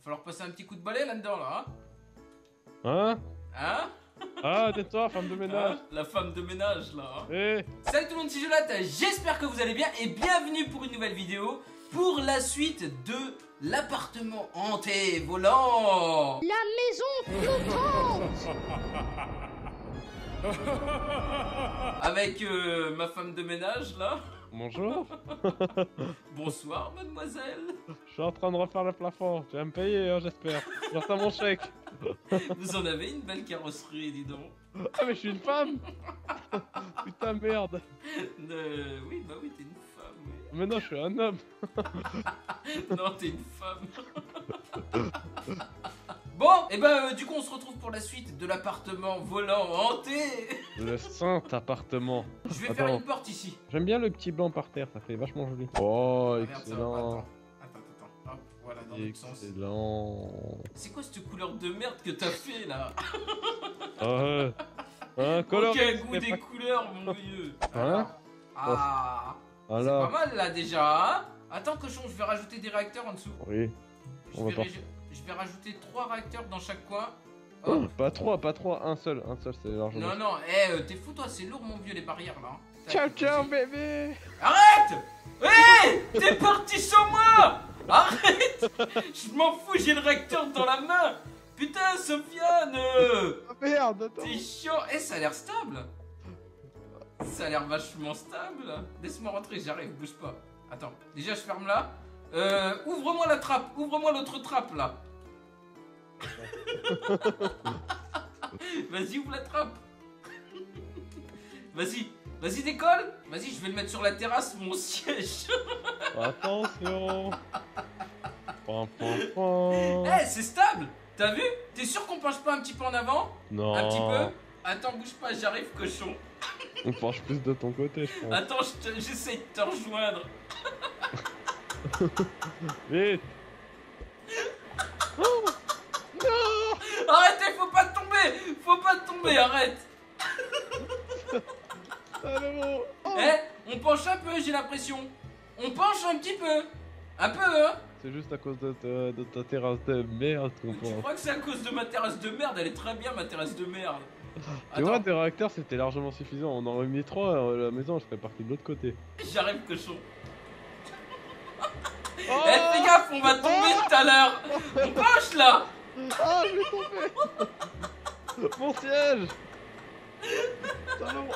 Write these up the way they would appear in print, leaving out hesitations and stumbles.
falloir passer un petit coup de balai là-dedans, là. Hein? Hein? Ah, tais-toi, femme de ménage. Hein? La femme de ménage, là. Hein. Eh. Salut tout le monde, c'est Jolat, j'espère que vous allez bien et bienvenue pour une nouvelle vidéo pour la suite de l'appartement hanté volant. La maison flottante. Avec ma femme de ménage, là. Bonjour. Bonsoir, mademoiselle. Je suis en train de refaire le plafond. Tu vas me payer, hein, j'espère. J'attends mon chèque. Vous en avez une belle carrosserie, dis donc. Ah, mais je suis une femme. Putain, merde. Oui, bah oui, t'es une femme, oui. Mais non, je suis un homme. Non, t'es une femme. Bon, et ben du coup on se retrouve pour la suite de l'appartement volant hanté. Le saint appartement. Je vais faire une porte ici. J'aime bien le petit blanc par terre, ça fait vachement joli. Oh, Ah, merde, ça va pas, excellent. attends. Hop, voilà, dans l'autre sens. Excellent. C'est quoi cette couleur de merde que t'as fait là? Ah ouais. Hein, coloré, Aucun goût c'est des pas- couleurs, mon vieux. Hein? Ah, c'est Alors. pas mal là déjà, hein. Attends cochon, je vais rajouter des réacteurs en dessous. Oui. On va Je vais rajouter 3 réacteurs dans chaque coin. Oh, Hop. pas trois, un seul c'est largement. Non, t'es fou toi, c'est lourd mon vieux les barrières là. Ciao, Tac, ciao, vas-y. bébé. Arrête! Hé! T'es parti sans moi! Arrête! Je m'en fous, j'ai le réacteur dans la main! Putain, Sofiane! Ah, merde, attends. T'es chiant! Eh, ça a l'air stable! Ça a l'air vachement stable! Laisse-moi rentrer, j'arrive, bouge pas. Attends, déjà je ferme là. Ouvre-moi la trappe, ouvre-moi l'autre trappe là. Vas-y, ouvre la trappe. Vas-y, décolle. Vas-y, je vais le mettre sur la terrasse, mon siège. Attention. Pam, pam, pam. Eh, c'est stable. T'as vu? T'es sûr qu'on penche pas un petit peu en avant? Non. Un petit peu? Attends, bouge pas, j'arrive, cochon. On penche plus de ton côté, je pense. Attends, j'essaye de te rejoindre. Vite. Oh non. Arrêtez, faut pas tomber, arrête. Allô. Oh. Eh, on penche un peu, j'ai l'impression. On penche un petit peu. Un peu, hein. C'est juste à cause de ta terrasse de merde qu'on Tu pense. crois que c'est à cause de ma terrasse de merde? Elle est très bien, ma terrasse de merde. Tu vois, Attends, des réacteurs c'était largement suffisant. On en aurait mis 3, la maison elle serait partie de l'autre côté. j'arrive, cochon. Oh. Eh, fais gaffe, on va tomber tout à l'heure. On penche, là. Ah, je vais tomber. Mon siège. Salaud.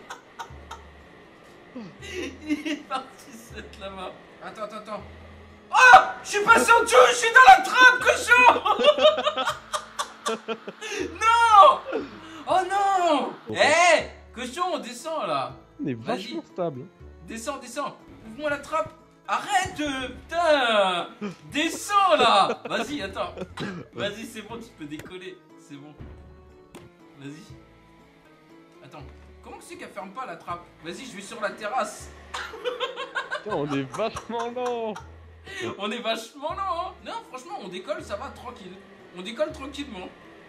Il est parti, se mettre là-bas. Attends. Oh! Je suis passé en dessous, je suis dans la trappe, cochon. Non! Oh non! Eh! Cochon, descends là. On est vachement stable. Descends. Ouvre-moi la trappe. Arrête, putain! Descends là! Vas-y, attends. Vas-y, c'est bon, tu peux décoller. C'est bon. Vas-y. Attends. Comment c'est qu'elle ferme pas la trappe? Vas-y, je vais sur la terrasse. Putain, on est vachement lent. On est vachement lent, hein? Non, franchement, on décolle, ça va, tranquille. On décolle tranquillement.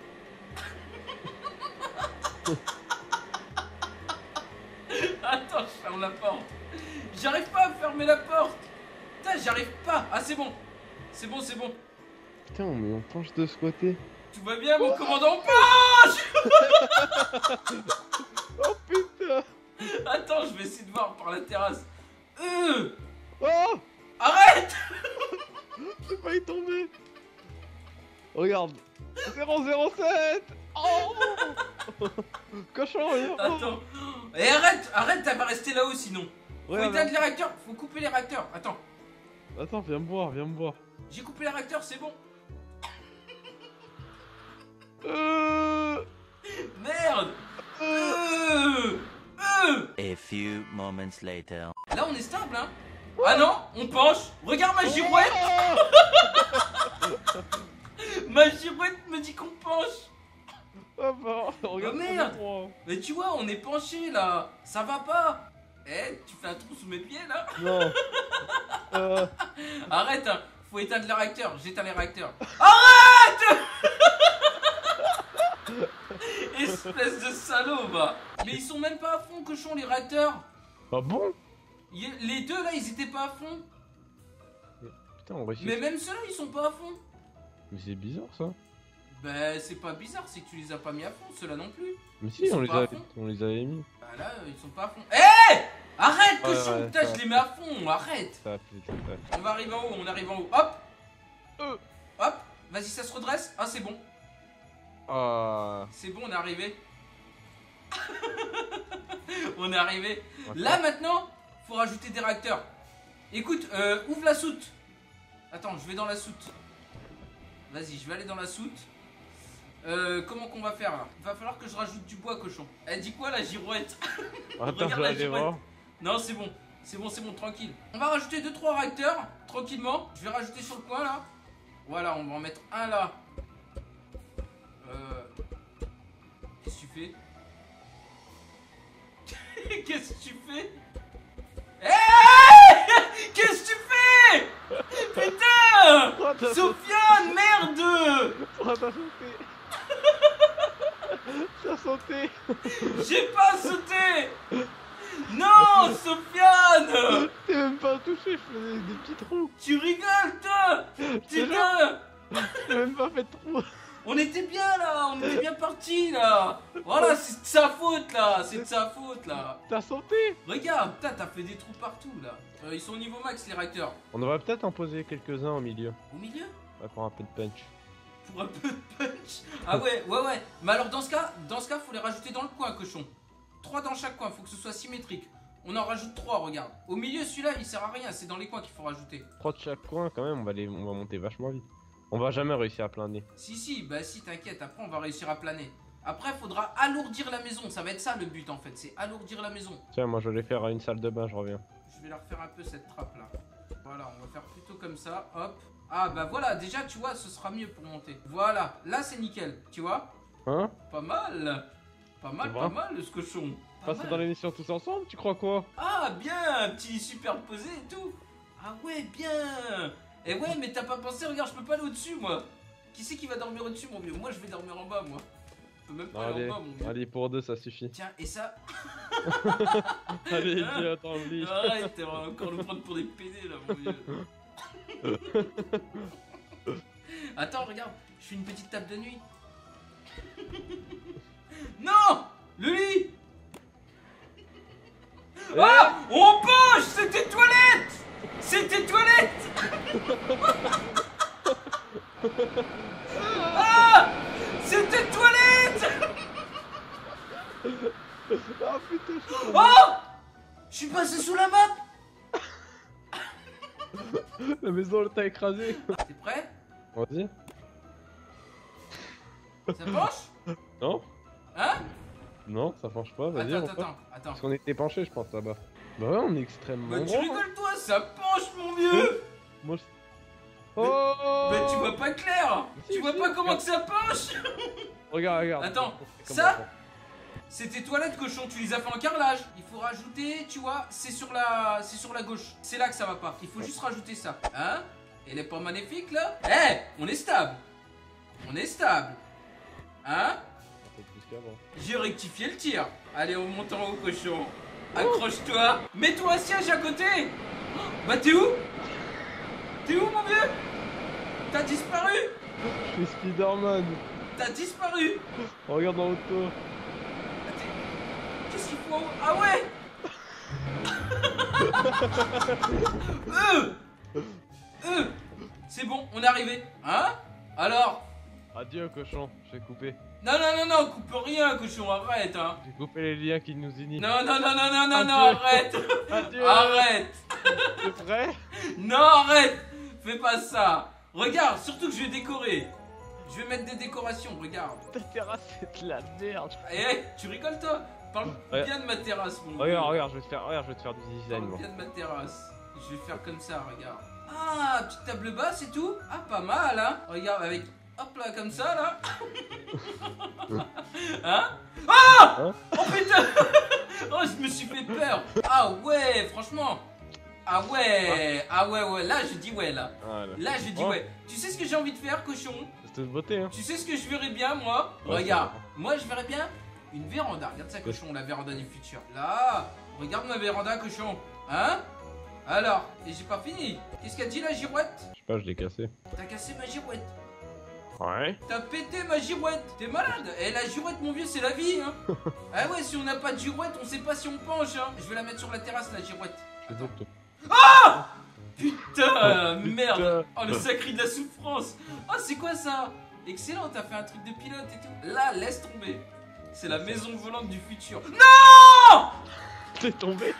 Attends, je ferme la porte. J'arrive pas à fermer la porte. Putain, j'arrive pas. Ah, c'est bon. C'est bon. Putain, mais on penche de ce côté. Tout va bien, mon commandant? Penche! Oh putain. Attends, je vais essayer de voir par la terrasse. Oh. Arrête! J'ai failli tomber. Regarde. 007. Oh. Cochon, regarde. Attends. Et arrête, elle va rester là-haut sinon. Faut Regarde. éteindre les réacteurs, faut couper les réacteurs. Attends, Attends, viens me voir. j'ai coupé les réacteurs, c'est bon. Merde. A few moments later. Là on est stable, hein. Ah non, on penche. Regarde ma girouette. Ma girouette me dit qu'on penche. Ah bah, regarde. Oh, merde. ton endroit. Mais tu vois, on est penché là. Ça va pas. Eh, tu fais un trou sous mes pieds là. Non. Arrête, hein. Faut éteindre les réacteurs. J'éteins les réacteurs. Arrête. Espèce de salaud, va. Mais ils sont même pas à fond, cochon, les réacteurs. Ah bon? Les deux là, ils étaient pas à fond. Putain, on réussit. Mais même ceux-là, ils sont pas à fond. Mais c'est bizarre ça. Bah c'est pas bizarre, c'est que tu les as pas mis à fond, ceux-là non plus. Mais si, Ils sont pas à fond. on les avait mis. Bah là, ils sont pas à fond. Hé, arrête, Ouais, cochon, ouais, putain, ça- je les mets à fond, arrête. Ça a fait, ça a fait. On va arriver en haut, on arrive en haut. Hop, Euh. hop, vas-y, ça se redresse. Ah, c'est bon, Ah. c'est bon, on est arrivé. On est arrivé. Là maintenant, faut rajouter des réacteurs. Écoute, ouvre la soute. Attends, je vais dans la soute. Vas-y, je vais aller dans la soute. Comment qu'on va faire là? Va falloir que je rajoute du bois, cochon. Elle dit quoi la girouette? Attends, Regarde je vais la aller girouette. voir. Non, c'est bon. C'est bon, c'est bon, tranquille. On va rajouter 2-3 réacteurs, tranquillement. Je vais rajouter sur le coin là. Voilà, on va en mettre un là. Qu'est-ce que tu fais? Qu'est-ce que tu fais? Qu'est-ce que tu fais? Putain! Oh, t'as Sofiane, merde! Oh, t'as sauté. T'as sauté. J'ai pas sauté! Non, Sofiane! T'es même pas touché, je faisais des petits trous. Tu rigoles, toi! Putain! T'as même pas fait de trous. On était bien là, on était bien parti là. Voilà, c'est de sa faute là, c'est de sa faute là. T'as sauté. Regarde, putain, t'as fait des trous partout là. Ils sont au niveau max les réacteurs. On devrait peut-être en poser quelques-uns au milieu. Au milieu? Ouais, pour un peu de punch. Pour un peu de punch. Ah ouais, ouais. Mais alors dans ce cas, faut les rajouter dans le coin, cochon. 3 dans chaque coin, faut que ce soit symétrique. On en rajoute 3, regarde. Au milieu, celui-là, il sert à rien, c'est dans les coins qu'il faut rajouter. 3 de chaque coin, quand même, on va monter vachement vite. On va jamais réussir à planer. Si, bah si, t'inquiète, après on va réussir à planer. Après, faudra alourdir la maison, ça va être ça le but en fait, c'est alourdir la maison. Tiens, moi je vais faire une salle de bain, je reviens. Je vais la refaire un peu cette trappe là. Voilà, on va faire plutôt comme ça, hop. Ah bah voilà, déjà tu vois, ce sera mieux pour monter. Voilà, là c'est nickel, tu vois. Hein? Pas mal. Pas mal, Ça pas va mal ce cochon. Pas Passe mal. dans l'émission tous ensemble, tu crois quoi? Ah bien, petit superposé et tout. Ah ouais, bien. Et ouais, mais t'as pas pensé, regarde, je peux pas aller au-dessus moi. Qui c'est qui va dormir au-dessus mon vieux? Moi je vais dormir en bas moi. Je peux même pas aller Allez, en bas mon vieux. allez, pour 2 ça suffit. Tiens, et ça... Allez, dis, attends, oublie. Arrête, on va encore nous prendre pour des PD là mon vieux. Attends, regarde, je fais une petite table de nuit. Non! Le lit! Ah! On bouge! C'était toilette! C'était toilette! Ah! C'était toilette! Ah putain, je suis Oh! Je suis passé sous la map! La maison, elle t'a écrasé. T'es prêt? Vas-y. Ça penche? Non? Hein? Non, ça penche pas, vas-y. on Attends. passe. Parce qu'on était penché, je pense, là-bas. Bah ouais, on est extrêmement Bah tu droit, hein. rigoles toi, ça penche mon vieux! Moi, je... Oh! Bah tu vois pas clair! Si, Tu vois si, pas comment regarde. que ça penche? Regarde. Attends, Comment ça on fait. C'est tes toilettes cochon, tu les as fait en carrelage. Il faut rajouter, tu vois, c'est sur la gauche. C'est là que ça va pas. Il faut juste rajouter ça. Hein? Elle est pas magnifique là? Eh, on est stable. On est stable. Hein? Un peu plus qu'avant. J'ai rectifié le tir. Allez, on monte en haut cochon. Accroche-toi. Mets-toi un siège à côté. Bah t'es où? T'es où mon vieux? T'as disparu? Je suis Spider-Man. T'as disparu? Regarde en haut de toi. Qu'est-ce qu'il faut? Ah ouais. C'est bon, on est arrivé. Hein? Alors? Adieu, cochon, je vais couper. Non, coupe rien, cochon, arrête, hein. J'ai coupé les liens qui nous unissent. Non, Adieu. arrête. Adieu. Arrête. T'es prêt? Non, arrête. Fais pas ça. Regarde, surtout que je vais décorer. Je vais mettre des décorations, regarde. Ta terrasse, c'est de la merde. Eh, tu rigoles, toi? Parle Ouais. bien de ma terrasse, mon Regarde, je vais te faire du design, Parle moi. bien de ma terrasse. Je vais faire comme ça, regarde. Ah, petite table basse et tout. Ah, pas mal, hein. Regarde, avec... Hop là, comme ça, là. Hein? Ah! Hein? Oh putain! Oh, je me suis fait peur. Ah ouais, franchement. Ah ouais, là, je dis ouais, là. Voilà. Là, je dis Oh. ouais. Tu sais ce que j'ai envie de faire, cochon? C'est de beauté, hein. Tu sais ce que je verrais bien, moi? Ouais, Regarde, ça va. moi, je verrais bien une véranda. Regarde ça, cochon, la véranda du futur. Là, regarde ma véranda, cochon. Hein? Alors, et j'ai pas fini. Qu'est-ce qu'a dit la girouette? Je sais pas, je l'ai cassé. T'as cassé ma girouette. Ouais. T'as pété ma girouette. T'es malade. Et la girouette, mon vieux, c'est la vie, hein. Ah ouais, si on n'a pas de girouette, on sait pas si on penche, hein. Je vais la mettre sur la terrasse, la girouette. Attends. Putain, merde. Putain. Oh, le sacré de la souffrance. Oh, c'est quoi ça? Excellent, t'as fait un truc de pilote et tout. Là, laisse tomber. C'est la maison volante du futur. Non! T'es tombé.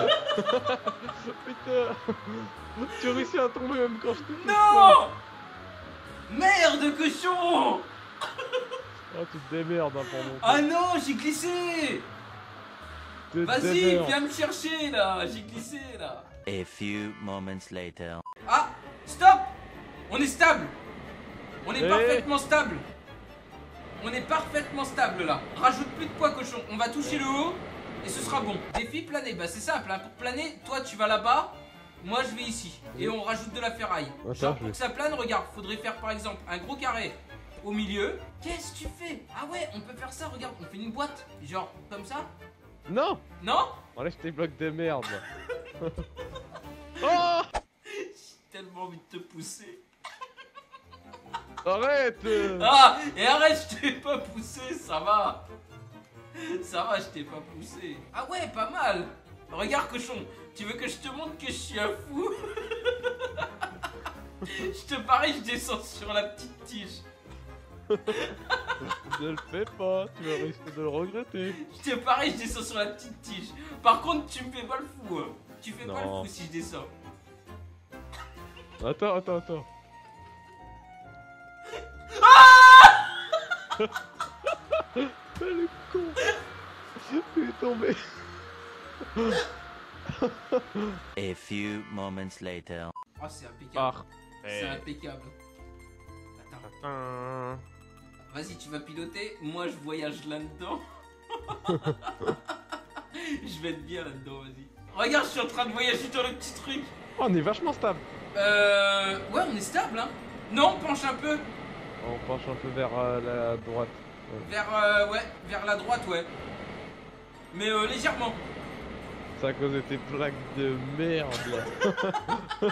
Putain. Tu as réussi à tomber même quand je t'ai... Non! Merde, cochon! Oh, tu te démerdes hein, pour mon Ah non, j'ai glissé! Tu te Vas-y, démerdes. viens me chercher là! J'ai glissé là! A few moments later. Ah! Stop! On est stable! On est Eh. parfaitement stable! On est parfaitement stable là! Rajoute plus de poids, cochon! On va toucher le haut et ce sera bon. Défi planer, bah c'est simple, hein. Pour planer, toi tu vas là-bas, moi je vais ici. Et on rajoute de la ferraille. Attends, Genre je pour vais- que ça plane, regarde, faudrait faire par exemple un gros carré au milieu. Qu'est-ce que tu fais? Ah ouais, on peut faire ça, regarde, on fait une boîte, genre comme ça. Non. Non? Enlève tes blocs de merde. Oh. J'ai tellement envie de te pousser. Arrête. Ah! Et arrête, je t'ai pas poussé, ça va. Ça va, je t'ai pas poussé. Ah ouais, pas mal. Regarde, cochon, tu veux que je te montre que je suis un fou? Je te parie, je descends sur la petite tige. Ne le fais pas, tu vas risquer de le regretter. Je te parie, je descends sur la petite tige. Par contre, tu me fais pas le fou, hein. Tu fais pas le Non. fou si je descends. Attends. Le con. Il est tombé. A few moments later. Oh, c'est impeccable. C'est Parfait. impeccable. Attends. Vas-y, tu vas piloter. Moi, je voyage là-dedans. Je vais être bien là-dedans, vas-y. Regarde, je suis en train de voyager dans le petit truc. Oh, on est vachement stable. Ouais, on est stable, hein. Non, penche un peu. On penche un peu vers la droite. Vers la droite, ouais. Mais légèrement. C'est à cause de tes plaques de merde là.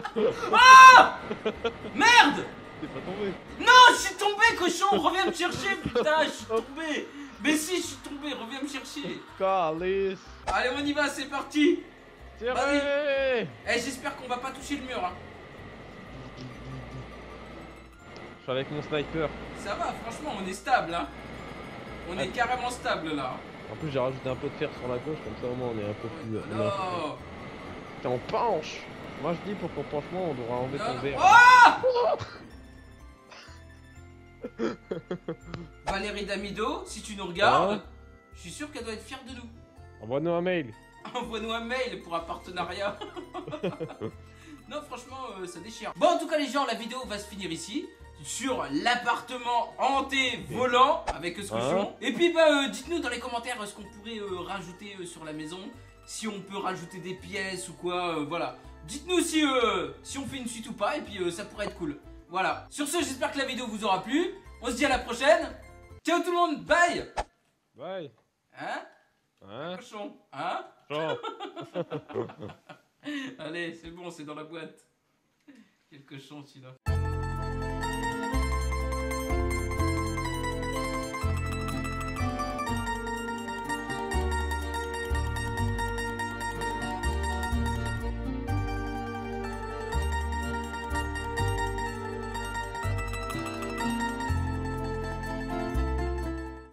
Merde! T'es pas tombé. Non, je suis tombé, cochon. Reviens me chercher, putain, je suis tombé. Mais si, je suis tombé, reviens me chercher. Calice. Allez, on y va, c'est parti. Tirez. Eh, j'espère qu'on va pas toucher le mur, hein. Je suis avec mon sniper. Ça va, franchement, on est stable, hein. On est carrément stable, là. En plus j'ai rajouté un peu de fer sur la gauche, comme ça au moins on est un peu plus... on est un peu- Non. Putain, on penche. Moi je dis pour qu'on penche moins on devra enlever ton Non. verre. Oh Valérie Damido, si tu nous regardes, Ah. je suis sûr qu'elle doit être fière de nous. Envoie-nous un mail. Envoie-nous un mail pour un partenariat. Non, franchement, ça déchire. Bon, en tout cas, les gens, la vidéo va se finir ici. Sur l'appartement hanté volant avec ce cochon. Et puis, bah, dites-nous dans les commentaires ce qu'on pourrait rajouter sur la maison. Si on peut rajouter des pièces ou quoi, voilà. Dites-nous si on fait une suite ou pas. Et puis, ça pourrait être cool. Voilà. Sur ce, j'espère que la vidéo vous aura plu. On se dit à la prochaine. Ciao tout le monde, bye. Bye. Hein? Hein? Cochon, hein? Ciao. Allez, c'est bon, c'est dans la boîte. Quel cochon celui-là.